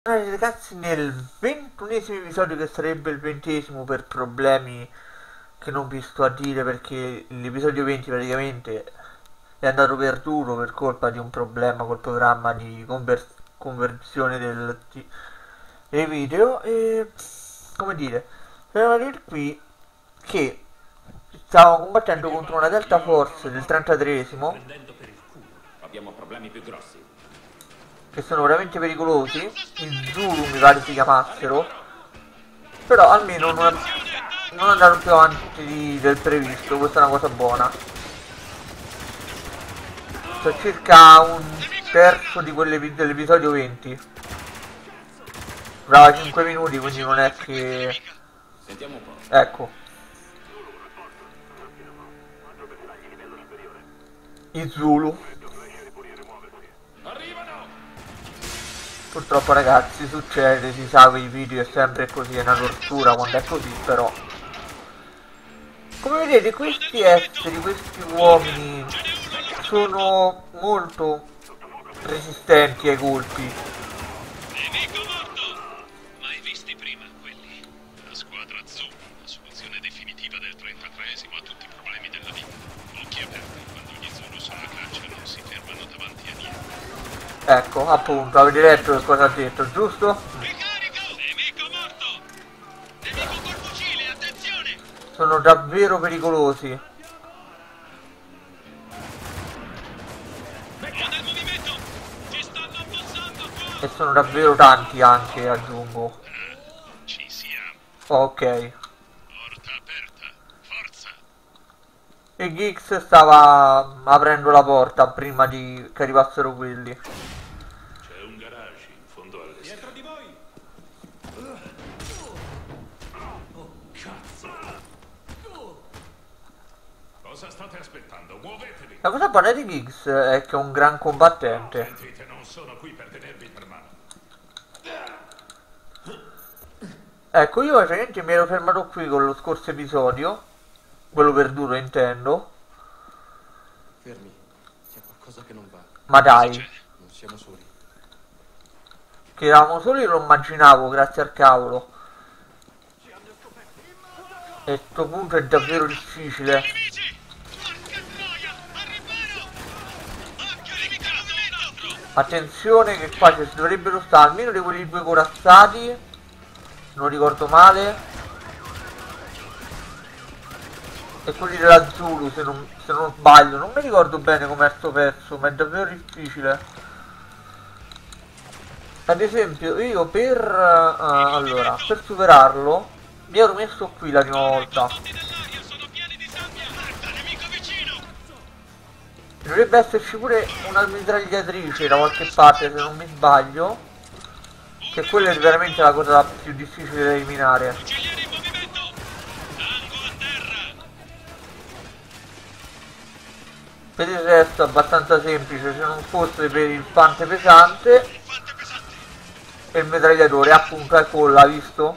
Ragazzi, nel 21esimo episodio, che sarebbe il 20esimo per problemi che non vi sto a dire, perché l'episodio 20 praticamente è andato perduto per colpa di un problema col programma di conversione dei video. E come dire, siamo arrivati qui che stavamo combattendo contro una Delta Force del 33esimo, prendendo per il culo. Abbiamo problemi più grossi. che sono veramente pericolosi. I Zulu mi pare si chiamassero, però almeno non andare più avanti del previsto. Questa è una cosa buona. Sto circa un terzo di dell'episodio 20. Brava 5 minuti, quindi non è che... Sentiamo un po'. Ecco, i Zulu. Arrivano! Purtroppo ragazzi succede, si sa che i video è sempre così, è una tortura quando è così, però... Come vedete, questi esseri, questi uomini sono molto resistenti ai colpi. Nemico morto! Mai visti prima quelli? La squadra azzurra, la soluzione definitiva del 33esimo a tutti i problemi della vita. Occhi aperti, quando gli Zulu sono a caccia non si fermano davanti a niente. Ecco, appunto, avete letto che cosa ha detto, giusto? Ricarico! Nemico morto! Nemico col fucile, attenzione! Sono davvero pericolosi. Buona il movimento! Ci stanno abbassando E qua! sono davvero tanti anche, aggiungo. Ci siamo. Ok. Porta aperta. Forza! E Gix stava aprendo la porta prima che arrivassero quelli. C'è un garage in fondo all'esterno. Dietro di voi! Oh, cazzo! Cosa state aspettando? Muovetevi! La cosa buona di Gix è che è un gran combattente. Sentite, non sono qui per tenervi per mano. Ecco, io praticamente mi ero fermato qui con lo scorso episodio. Quello perduto intendo. Fermi, c'è qualcosa che non va. Ma dai, Non siamo soli. che eravamo soli lo immaginavo, grazie al cavolo. E a sto punto è davvero difficile. Nemici! Porca troia! Al riparo! Occhio nemico movimento! Attenzione che qua ci dovrebbero stare almeno di quelli due corazzati. Non ricordo male. E quelli della Zulu, se non sbaglio. Non mi ricordo bene com'è sto pezzo, ma è davvero difficile. Ad esempio io allora, per superarlo mi ero messo qui la prima volta. Conti dell'aria sono pieni di sabbia! Guarda, nemico vicino! Dovrebbe esserci pure una mitragliatrice da qualche parte, se non mi sbaglio. Che quella è veramente la cosa più difficile da eliminare. Fucilieri in movimento! Tango a terra! Per il resto è abbastanza semplice, se non fosse per il fante pesante Infante pesante! e il mitragliatore, appunto, ecco, l'ha visto?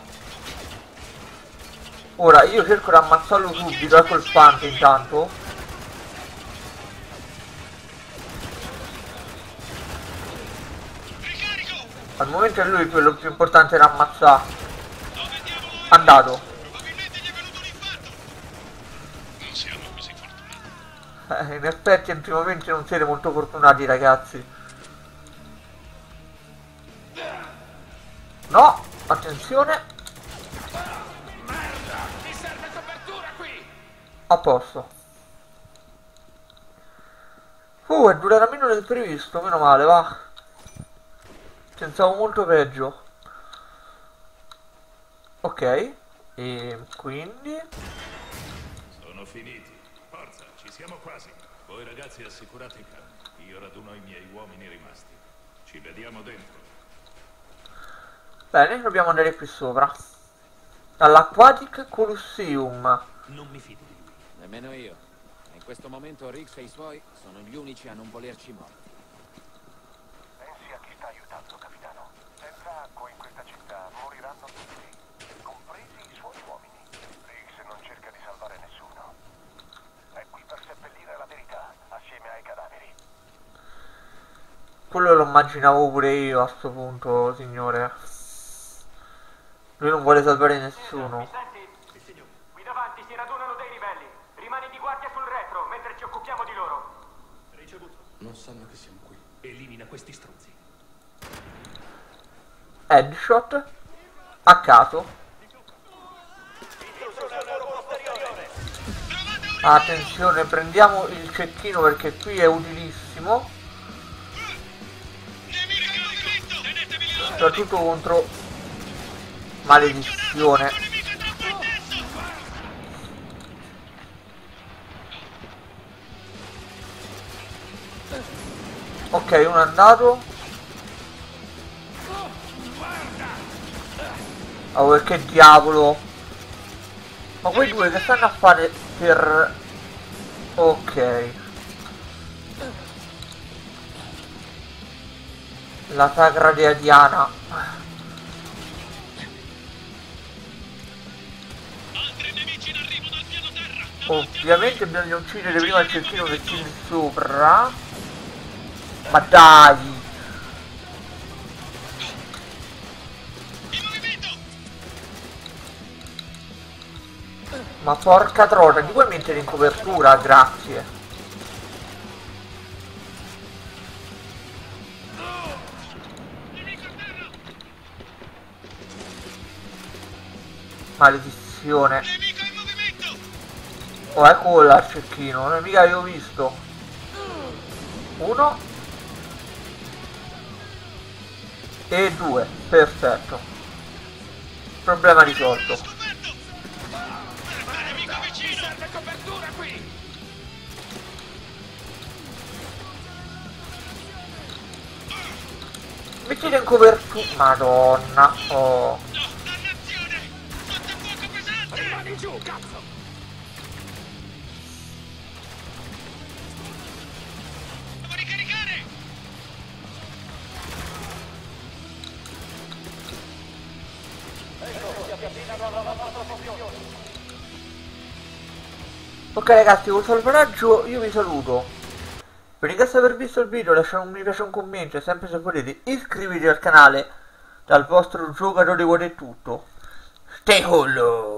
Ora io cerco di ammazzarlo subito, ecco il fante intanto. Ricarico! Al momento è lui quello più importante da ammazzare. Dove diavolo è? Andato. Probabilmente gli è venuto un infarto! Non siamo così fortunati. In effetti ultimamente non siete molto fortunati ragazzi. No, attenzione. Merda! Mi serve copertura qui! A posto. È durata meno del previsto, meno male, va. Pensavo molto peggio. Ok. E quindi... Sono finiti. Forza, ci siamo quasi. Voi ragazzi assicurate i campi. Io raduno i miei uomini rimasti. Ci vediamo dentro. Bene, dobbiamo andare qui sopra. All'Aquatic Colosseum. Non mi fido di lui. Nemmeno io. In questo momento Riggs e i suoi sono gli unici a non volerci morti. Pensi a chi sta aiutando, capitano. Senza acqua in questa città moriranno tutti, compresi i suoi uomini. Riggs non cerca di salvare nessuno. È qui per seppellire la verità, assieme ai cadaveri. Quello lo immaginavo pure io a sto punto, signore. Lui non vuole salvare nessuno. Mi senti? Qui davanti si radunano dei ribelli. Rimani di guardia sul retro, mentre ci occupiamo di loro. Ricevuto. Non sanno che siamo qui. Elimina questi stronzi. Headshot. A caso. Attenzione, prendiamo il cecchino perché qui è utilissimo. Soprattutto contro maledizione. Ok, uno è andato. Oh, che diavolo. Ma quei due che stanno a fare per... Ok. La sagra dea Diana. Ovviamente bisogna uccidere prima il cecchino che c'è sopra. Ma dai! Ma porca trota, ti puoi mettere in copertura? Grazie. Maledizione. Oh, eccolo là il cecchino, non è mica io ho visto. Uno. E due, perfetto. Problema risolto. Serve copertura qui! Mettete in copertura. Madonna. Oh. Rimani giù, cazzo! Devo ricaricare! Ok ragazzi, col salvataggio io vi saluto. Vi ringrazio per aver visto il video, lasciate un mi piace e un commento e sempre se volete iscrivetevi al canale. Dal vostro giocatore cuore è tutto. Stay hollow!